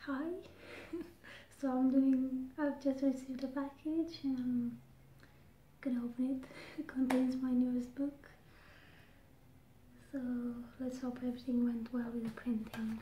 Hi. So I've just received a package and I'm gonna open it. It contains my newest book. So let's hope everything went well with the printing.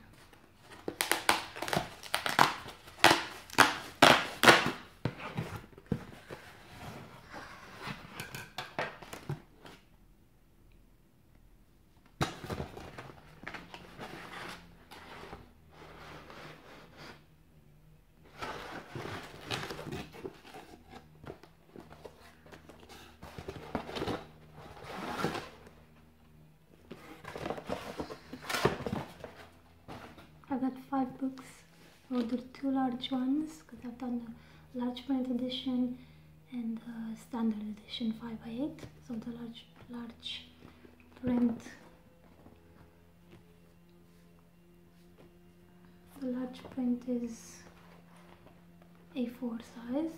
I got 5 books. I ordered 2 large ones because I've done a large print edition and a standard edition 5x8. So the large print, is A4 size,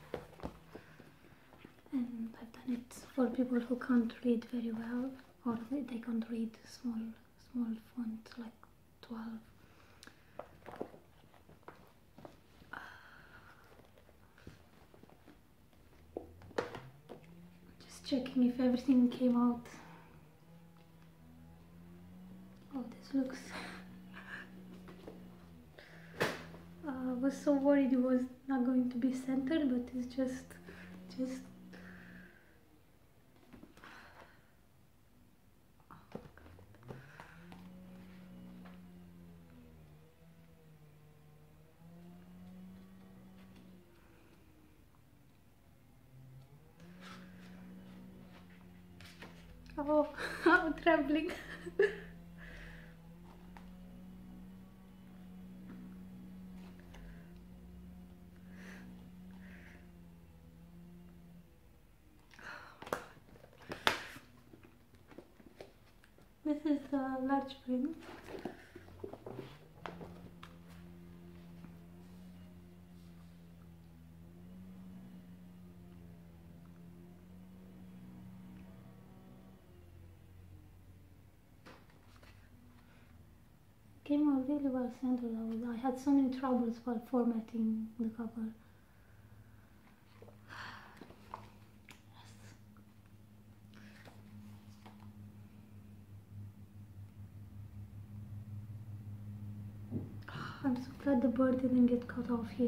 and I've done it for people who can't read very well, or they can't read small font like 12. Just checking if everything came out. Oh, this looks... I was so worried it was not going to be centered, but it's just... Oh, I'm trembling. This is the large print. Came out really well centered. I had so many troubles while formatting the cover. I'm so glad the bird didn't get cut off here.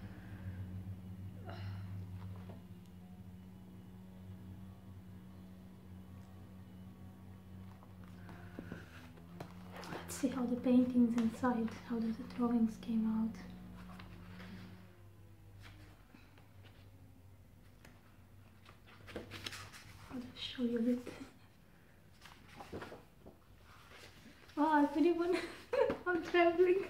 Let's see how the paintings inside, how the drawings came out. I'll just show you a bit. Oh, I really want... I'm trembling.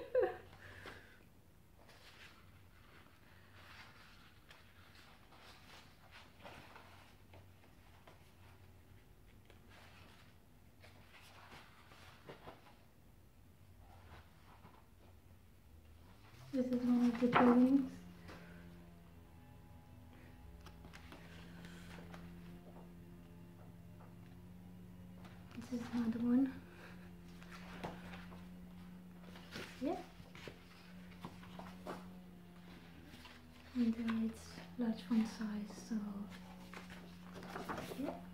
This is one of the drawings. This is another one. Yeah. And it's large font size, so yeah.